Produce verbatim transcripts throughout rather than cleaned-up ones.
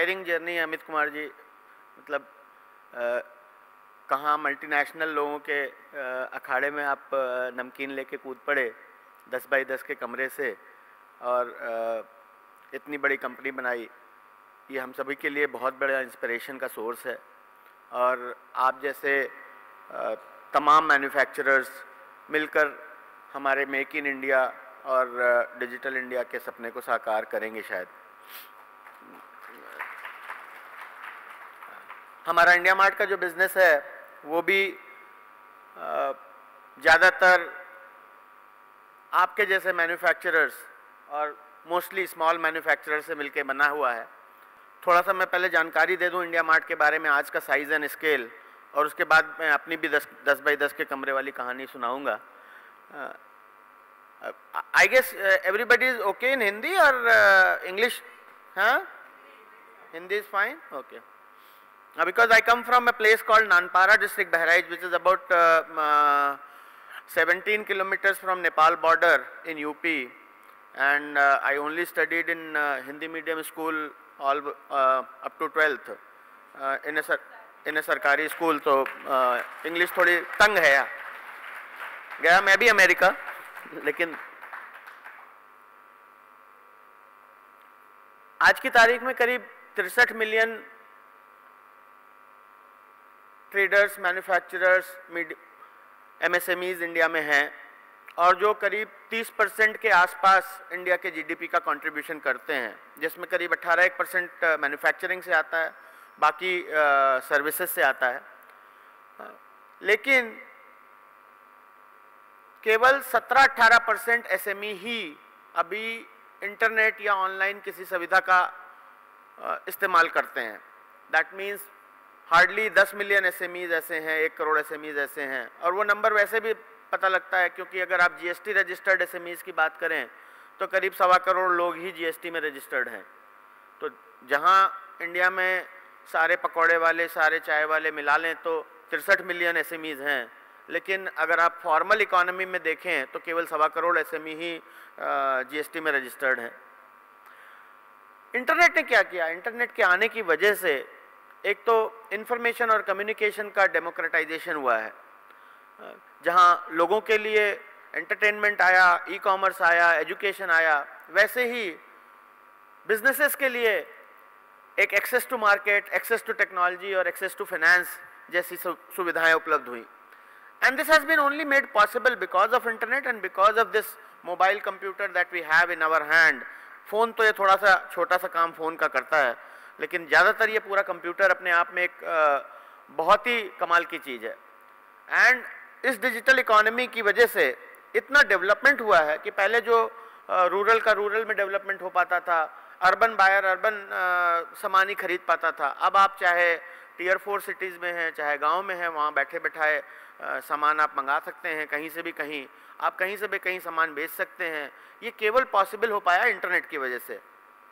Inspiring journey है अमित कुमार जी। मतलब कहाँ मल्टीनेशनल लोगों के आ, अखाड़े में आप आ, नमकीन लेके कूद पड़े दस बाई दस के कमरे से और आ, इतनी बड़ी कंपनी बनाई। ये हम सभी के लिए बहुत बड़ा इंस्पिरेशन का सोर्स है। और आप जैसे आ, तमाम मैन्युफैक्चरर्स मिलकर हमारे मेक इन इंडिया और डिजिटल इंडिया के सपने को साकार करेंगे शायद। हमारा इंडिया मार्ट का जो बिज़नेस है वो भी ज़्यादातर आपके जैसे मैन्युफैक्चरर्स और मोस्टली स्मॉल मैन्युफैक्चरर से मिलके बना हुआ है। थोड़ा सा मैं पहले जानकारी दे दूं इंडिया मार्ट के बारे में, आज का साइज़ एंड स्केल, और उसके बाद मैं अपनी भी दस दस बाई दस के कमरे वाली कहानी सुनाऊंगा। I guess everybody is okay in Hindi और इंग्लिश? हाँ, Hindi is fine, okay. Because I come from a place called Nanpara district Bahraich which is about seventeen kilometers from Nepal border in U P, and uh, I only studied in uh, Hindi medium school all uh, up to twelfth uh, in a in a सरकारी school. तो English uh, थोड़ी तंग है यार। गया मैं भी America, लेकिन आज की तारीख में करीब तिरसठ million traders, manufacturers, M S M Es India में हैं, और जो करीब तीस परसेंट के आसपास इंडिया के जी डी पी का कंट्रीब्यूशन करते हैं, जिसमें करीब अठारह एक परसेंट मैन्युफैक्चरिंग से आता है, बाकी सर्विसेज से आता है। लेकिन केवल सत्रह अठारह परसेंट एस एम ई ही अभी इंटरनेट या ऑनलाइन किसी सुविधा का इस्तेमाल करते हैं। दैट मीन्स हार्डली दस मिलियन एस एम ईज ऐसे हैं, एक करोड़ एस एम ईज ऐसे हैं, और वो नंबर वैसे भी पता लगता है क्योंकि अगर आप G S T registered S M Es की बात करें तो करीब सवा करोड़ लोग ही जी एस टी में रजिस्टर्ड हैं। तो जहां इंडिया में सारे पकौड़े वाले, सारे चाय वाले मिला लें तो तिरसठ मिलियन एस एम ईज हैं, लेकिन अगर आप फॉर्मल इकोनॉमी में देखें तो केवल सवा करोड़ एस एम ई ही जी एस टी में रजिस्टर्ड हैं। इंटरनेट ने क्या किया? इंटरनेट के आने की वजह से एक तो इंफॉर्मेशन और कम्युनिकेशन का डेमोक्रेटाइजेशन हुआ है, जहां लोगों के लिए एंटरटेनमेंट आया, ई कॉमर्स आया, एजुकेशन आया, वैसे ही बिजनेसेस के लिए एक access to market, access to technology और एक्सेस टू फाइनेंस जैसी सुविधाएं उपलब्ध हुई। And this has been only made possible because of internet and because of this mobile computer that we have in our hand. Phone तो ये थोड़ा सा छोटा सा काम फ़ोन का करता है, लेकिन ज़्यादातर ये पूरा कंप्यूटर अपने आप में एक आ, बहुत ही कमाल की चीज़ है। एंड इस डिजिटल इकोनॉमी की वजह से इतना डेवलपमेंट हुआ है कि पहले जो रूरल का रूरल में डेवलपमेंट हो पाता था, अर्बन बायर अर्बन सामान ही खरीद पाता था, अब आप चाहे टीयर फोर सिटीज़ में हैं, चाहे गांव में हैं, वहाँ बैठे बैठाए सामान आप मंगा सकते हैं, कहीं से भी कहीं आप कहीं से भी कहीं सामान बेच सकते हैं। ये केवल पॉसिबल हो पाया इंटरनेट की वजह से।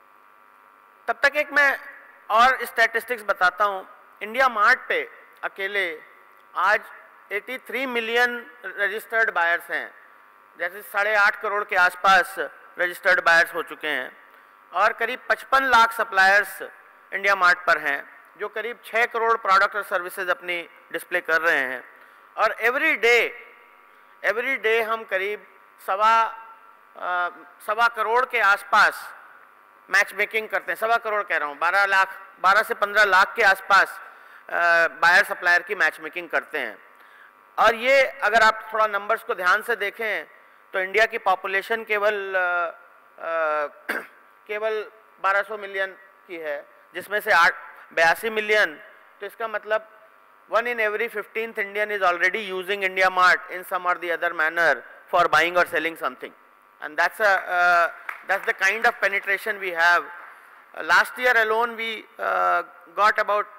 तब तक एक मैं और स्टैटिस्टिक्स बताता हूँ। इंडिया मार्ट पे अकेले आज तिरासी मिलियन रजिस्टर्ड बायर्स हैं, जैसे साढ़े आठ करोड़ के आसपास रजिस्टर्ड बायर्स हो चुके हैं, और करीब पचपन लाख सप्लायर्स इंडिया मार्ट पर हैं, जो करीब छः करोड़ प्रोडक्ट और सर्विसेज अपनी डिस्प्ले कर रहे हैं। और एवरी डे एवरी डे हम करीब सवा आ, सवा करोड़ के आसपास मैच मेकिंग करते हैं। सवा करोड़ कह रहा हूँ, बारह लाख बारह से पंद्रह लाख के आसपास बायर सप्लायर की मैच मेकिंग करते हैं। और ये अगर आप थोड़ा नंबर्स को ध्यान से देखें तो इंडिया की पॉपुलेशन केवल आ, आ, केवल बारह सौ मिलियन की है, जिसमें से आठ बयासी मिलियन, तो इसका मतलब one in every fiftieth Indian is already using India Mart in some और the other manner for buying और selling something, and that's a that's the kind of penetration we have. Uh, last year alone we uh, got about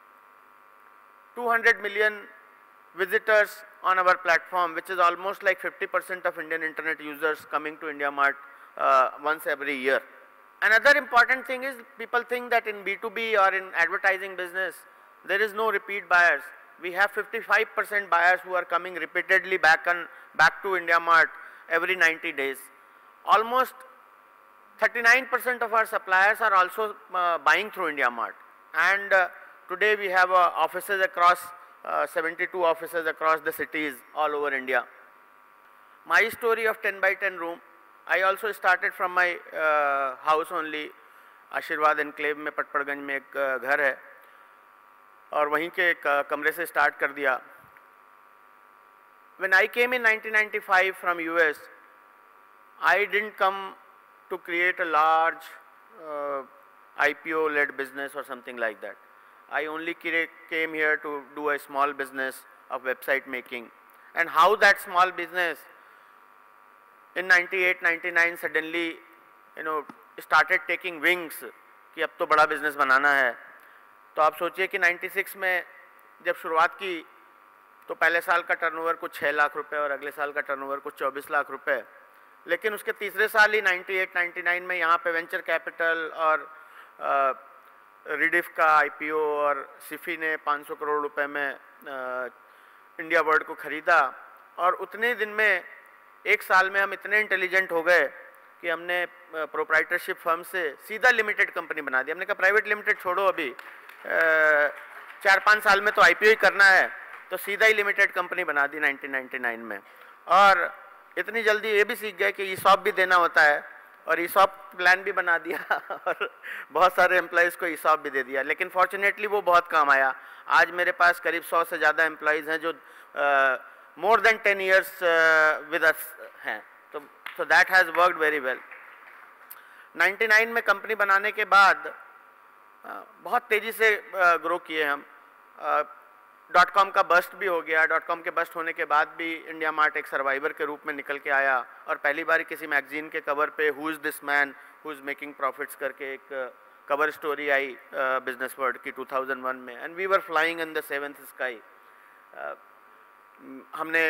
two hundred million visitors on our platform, which is almost like fifty percent of Indian internet users coming to IndiaMart uh, once every year. Another important thing is people think that in B two B or in advertising business there is no repeat buyers. We have fifty-five percent buyers who are coming repeatedly back and back to IndiaMart every ninety days. Almost thirty-nine percent of our suppliers are also uh, buying through IndiaMart, and uh, today we have uh, offices across uh, seventy-two offices across the cities all over India. My story of ten by ten room, I also started from my uh, house only. Ashirwad enclave में पटपड़गंज में एक घर है और वहीं के एक कमरे से स्टार्ट कर दिया. When I came in nineteen ninety-five from U S, I didn't come to create a large uh, I P O led business or something like that. I only came here to do a small business of website making, and how that small business in ninety-eight ninety-nine suddenly, you know, started taking wings कि अब तो बड़ा business बनाना है. तो आप सोचिए कि छियानवे में जब शुरुआत की तो पहले साल का टर्नओवर कुछ छः लाख रुपए और अगले साल का टर्नओवर कुछ चौबीस लाख रुपए, लेकिन उसके तीसरे साल ही अट्ठानवे निन्यानवे में यहाँ पे वेंचर कैपिटल और रिडिफ का आई पी ओ और सिफी ने पाँच सौ करोड़ रुपए में आ, इंडिया वर्ल्ड को खरीदा. और उतने दिन में एक साल में हम इतने इंटेलिजेंट हो गए कि हमने प्रोप्राइटरशिप फर्म से सीधा लिमिटेड कंपनी बना दी. हमने कहा प्राइवेट लिमिटेड छोड़ो, अभी चार पाँच साल में तो आई पी ओ ही करना है, तो सीधा ही लिमिटेड कंपनी बना दी नाइनटीन नाइंटी नाइन में. और इतनी जल्दी ये भी सीख गए कि ईसॉप भी देना होता है, और ईसॉप प्लान भी बना दिया और बहुत सारे एम्प्लॉयज़ को ईसॉप भी दे दिया. लेकिन फॉर्चुनेटली वो बहुत काम आया. आज मेरे पास करीब सौ से ज़्यादा एम्प्लॉयज़ हैं जो more than ten years with us हैं. तो so that has worked very well. निन्यानवे में कंपनी बनाने के बाद uh, बहुत तेज़ी से ग्रो uh, किए हम. डॉट कॉम का बस्ट भी हो गया. डॉट कॉम के बस्ट होने के बाद भी इंडिया मार्ट एक सर्वाइवर के रूप में निकल के आया, और पहली बार किसी मैगजीन के कवर पे who is this man who is making profits करके एक कवर स्टोरी आई बिजनेस वर्ल्ड की टू थाउज़ेंड वन में. And we were flying in the seventh sky. हमने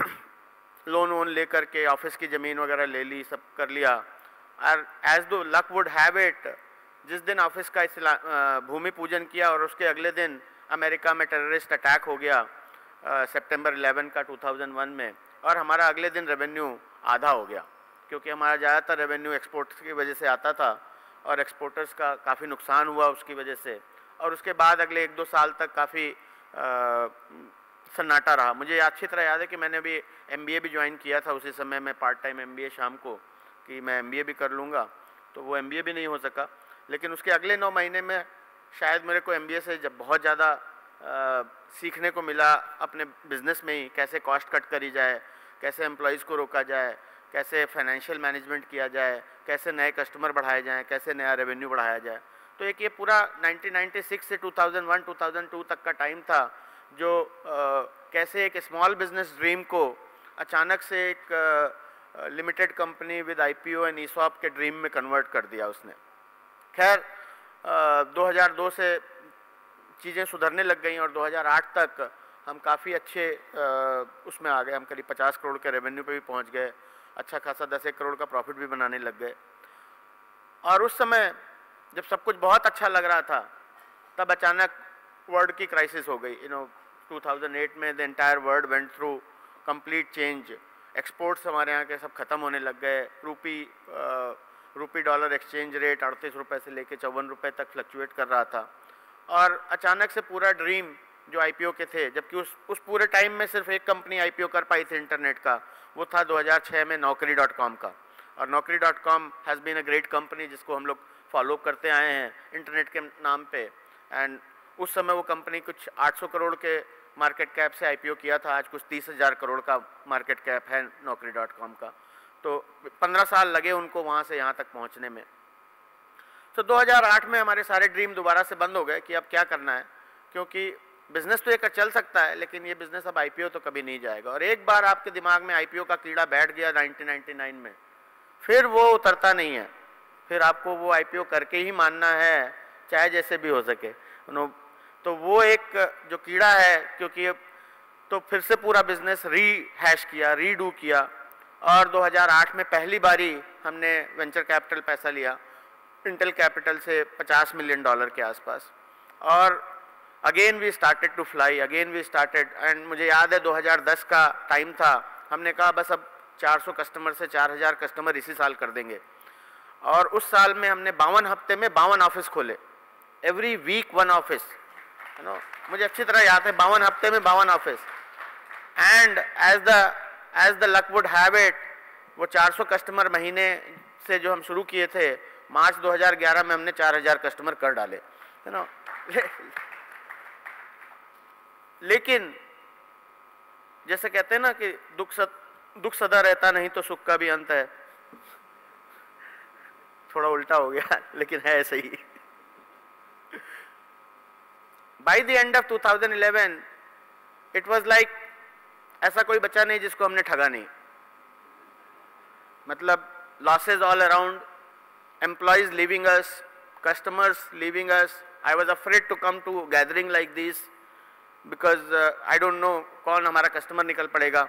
लोन वोन ले करके ऑफिस की ज़मीन वगैरह ले ली, सब कर लिया. और एज दो लक वुड हैव इट, जिस दिन ऑफिस का uh, भूमि पूजन किया और उसके अगले दिन अमेरिका में टेररिस्ट अटैक हो गया सितंबर इलेवन का टू थाउज़ेंड वन में, और हमारा अगले दिन रेवेन्यू आधा हो गया, क्योंकि हमारा ज़्यादातर रेवेन्यू एक्सपोर्ट्स की वजह से आता था और एक्सपोर्टर्स का काफ़ी नुकसान हुआ उसकी वजह से. और उसके बाद अगले एक दो साल तक काफ़ी सन्नाटा रहा. मुझे अच्छी तरह याद है कि मैंने अभी एम बी ए भी ज्वाइन किया था उसी समय में, part time M B A शाम को, कि मैं एम बी ए भी कर लूँगा, तो वो एम बी ए भी नहीं हो सका. लेकिन उसके अगले नौ महीने में शायद मेरे को एम बी ए से जब बहुत ज़्यादा सीखने को मिला अपने बिज़नेस में ही, कैसे कॉस्ट कट करी जाए, कैसे एम्प्लॉयज़ को रोका जाए, कैसे फाइनेंशियल मैनेजमेंट किया जाए, कैसे नए कस्टमर बढ़ाए जाएँ, कैसे नया रेवेन्यू बढ़ाया जाए. तो एक ये पूरा नाइनटीन नाइंटी सिक्स से two thousand one two thousand two तक का टाइम था, जो आ, कैसे एक स्मॉल बिजनेस ड्रीम को अचानक से एक limited company with I P O and ESOP के ड्रीम में कन्वर्ट कर दिया उसने. खैर दो हज़ार दो से चीज़ें सुधरने लग गई और दो हज़ार आठ तक हम काफ़ी अच्छे आ, उसमें आ गए. हम करीब पचास करोड़ के रेवेन्यू पे भी पहुंच गए, अच्छा खासा दस एक करोड़ का प्रॉफिट भी बनाने लग गए. और उस समय जब सब कुछ बहुत अच्छा लग रहा था, तब अचानक वर्ल्ड की क्राइसिस हो गई. You know two thousand eight में the entire world went through complete change. Exports हमारे यहाँ के सब ख़त्म होने लग गए. रूपी रूपी डॉलर एक्सचेंज रेट अड़तीस रुपये से लेके चौवन रुपये तक फ्लक्चुएट कर रहा था. और अचानक से पूरा ड्रीम जो आई पी ओ के थे, जबकि उस उस पूरे टाइम में सिर्फ एक कंपनी आई पी ओ कर पाई थी इंटरनेट का, वो था दो हज़ार छह में नौकरी डॉट कॉम का. और Naukri dot com has been a great company जिसको हम लोग फॉलो करते आए हैं इंटरनेट के नाम पे. एंड उस समय वो कंपनी कुछ आठ सौ करोड़ के मार्केट कैप से आई पी ओ किया था. आज कुछ तीस हज़ार करोड़ का मार्केट कैप है नौकरी डॉट कॉम का. तो पंद्रह साल लगे उनको वहाँ से यहाँ तक पहुँचने में. तो दो हज़ार आठ में हमारे सारे ड्रीम दोबारा से बंद हो गए कि अब क्या करना है, क्योंकि बिज़नेस तो एक चल सकता है लेकिन ये बिज़नेस अब आई पी ओ तो कभी नहीं जाएगा. और एक बार आपके दिमाग में आई पी ओ का कीड़ा बैठ गया नाइनटीन नाइंटी नाइन में, फिर वो उतरता नहीं है. फिर आपको वो आई पी ओ करके ही मानना है, चाहे जैसे भी हो सके. तो वो एक जो कीड़ा है, क्योंकि तो फिर से पूरा बिज़नेस री हैश किया, रीडू किया. और दो हज़ार आठ में पहली बारी हमने वेंचर कैपिटल पैसा लिया इंटेल कैपिटल से पचास मिलियन डॉलर के आसपास. और again we started to fly, again we started. And मुझे याद है दो हज़ार दस का टाइम था, हमने कहा बस अब चार सौ कस्टमर से चार हज़ार कस्टमर इसी साल कर देंगे. और उस साल में हमने बावन हफ्ते में बावन ऑफिस खोले, every week one office, you know, मुझे अच्छी तरह याद है, बावन हफ्ते में बावन office. And as the as the luck would have it, वो चार सौ कस्टमर महीने से जो हम शुरू किए थे, मार्च दो हज़ार ग्यारह में हमने चार हज़ार कस्टमर कर डाले, यू नो। लेकिन जैसे कहते हैं ना कि दुख सद, दुख सदा रहता नहीं तो सुख का भी अंत है, थोड़ा उल्टा हो गया लेकिन है ऐसे ही। By the end of two thousand eleven it was like ऐसा कोई बचा नहीं जिसको हमने ठगा नहीं, मतलब losses all around, employees leaving us, customers leaving us. I was afraid to come to gathering like this because I don't know कौन हमारा कस्टमर निकल पड़ेगा।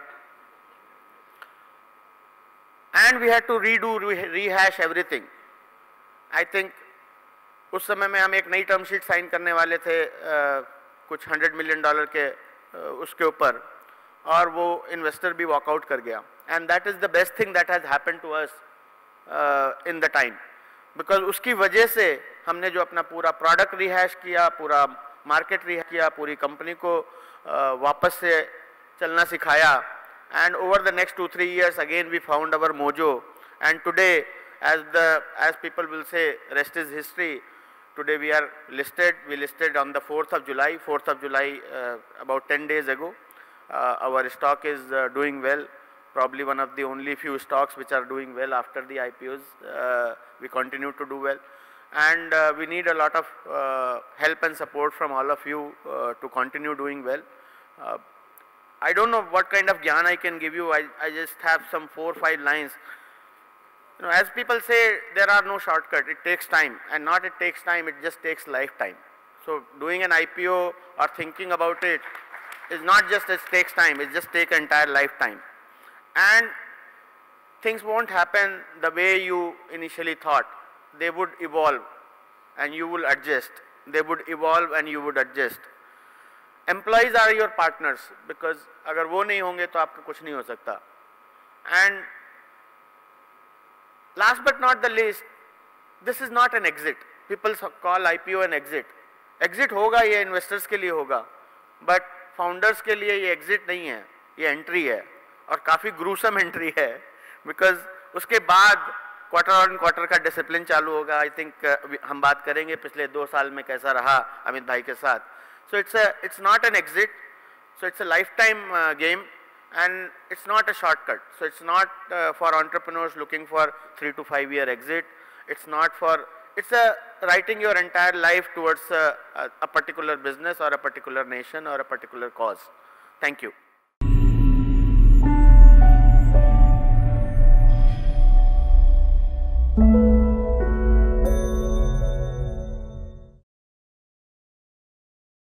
And we had to redo rehash everything. I think उस समय में हम एक नई टर्म शीट साइन करने वाले थे uh, कुछ हंड्रेड मिलियन डॉलर के uh, उसके ऊपर, और वो इन्वेस्टर भी वॉकआउट कर गया। And that is the best thing that has happened to us in the time, because उसकी वजह से हमने जो अपना पूरा प्रोडक्ट रिहैश किया, पूरा मार्केट रिहैश किया, पूरी कंपनी को uh, वापस से चलना सिखाया। And over the next two three years again we found our mojo, and today as the as people will say, rest is history. Today we are listed, we listed on the fourth of July, fourth of July uh, about ten days ago. Uh, our stock is uh, doing well, probably one of the only few stocks which are doing well after the I P Os. Uh, we continue to do well, and uh, we need a lot of uh, help and support from all of you uh, to continue doing well. Uh, I don't know what kind of gyan I can give you. I, I just have some four or five lines. You know, as people say, there are no shortcut. It takes time, and not it takes time, it just takes lifetime. So doing an I P O or thinking about it is not just it takes time, it just takes an entire lifetime. And things won't happen the way you initially thought. They would evolve and you will adjust. They would evolve and you would adjust. Employees are your partners, because अगर वो नहीं होंगे तो आपका कुछ नहीं हो सकता. And last but not the least, this is not an exit. People call I P O an exit. Exit होगा, ये investors के लिए होगा, but founders के लिए ये exit नहीं है, ये entry है, और काफ़ी gruesome entry है, because उसके बाद क्वार्टर ऑन क्वार्टर का डिसिप्लिन चालू होगा. आई थिंक uh, हम बात करेंगे पिछले दो साल में कैसा रहा अमित भाई के साथ. So it's it's not an exit, so it's a life time game. And it's not a shortcut. So it's not uh, for entrepreneurs looking for three to five year exit. It's not for, it's a writing your entire life towards a, a, a particular business or a particular nation or a particular cause. Thank you.